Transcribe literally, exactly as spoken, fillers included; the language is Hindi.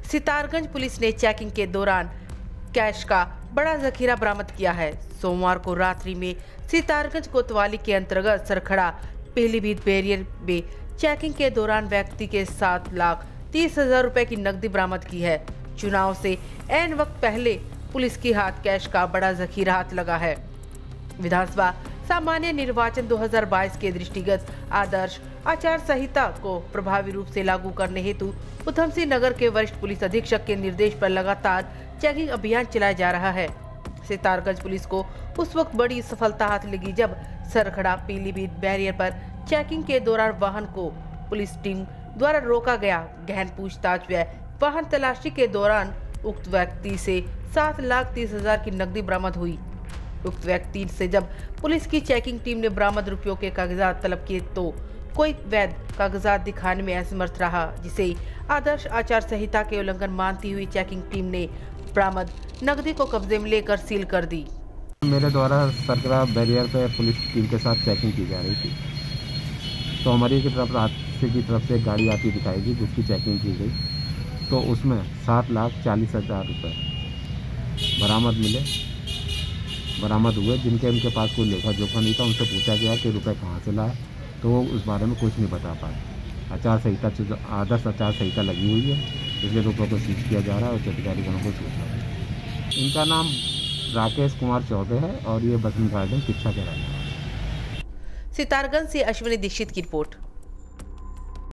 सितारगंज पुलिस ने चेकिंग के दौरान कैश का बड़ा जखीरा बरामद किया है। सोमवार को रात्रि में सितारगंज कोतवाली के अंतर्गत सरखड़ा पीलीभीत बैरियर में चेकिंग के दौरान व्यक्ति के सात लाख तीस हजार रुपए की नकदी बरामद की है। चुनाव से ऐन वक्त पहले पुलिस के हाथ कैश का बड़ा जखीरा हाथ लगा है। विधानसभा सामान्य निर्वाचन दो हज़ार बाईस के दृष्टिगत आदर्श आचार संहिता को प्रभावी रूप से लागू करने हेतु उधम सिंह नगर के वरिष्ठ पुलिस अधीक्षक के निर्देश पर लगातार चेकिंग अभियान चलाया जा रहा है। सितारगंज पुलिस को उस वक्त बड़ी सफलता हाथ लगी जब सरखड़ा पीलीभीत बैरियर पर चेकिंग के दौरान वाहन को पुलिस टीम द्वारा रोका गया। गहन पूछताछ व वाहन तलाशी के दौरान उक्त व्यक्ति से सात लाख तीस हजार की नकदी बरामद हुई। उक्त व्यक्ति से जब पुलिस की चेकिंग टीम ने बरामद रुपयों के कागजात तलब किए तो कोई वैध कागजात दिखाने में असमर्थ रहा, जिसे आदर्श आचार संहिता के उल्लंघन मानती हुई चेकिंग टीम ने बरामद नकदी को कब्जे में लेकर सील कर दी। मेरे द्वारा सरखड़ा बैरियर पे पुलिस टीम के साथ चेकिंग की जा रही थी, तो हमारी की तरफ रास्ते की तरफ से एक गाड़ी आती दिखाई दी जिसकी चेकिंग की गई, तो उसमें सात लाख चालीस हजार रुपये बरामद मिले बरामद हुए, जिनके उनके पास कोई लेखा जोखा नहीं था। उनसे पूछा गया कि रुपए कहाँ से लाए, तो वो उस बारे में कुछ नहीं बता पाए। आचार संहिता आदर्श आचार संहिता लगी हुई है, इसलिए रुपयों को सीज किया जा रहा है और अधिकारियों को सूचना दी। इनका नाम राकेश कुमार चौबे है और ये बसंत गार्डन शिक्षा के रहने वाले हैं। सितारगंज से अश्विनी दीक्षित की रिपोर्ट।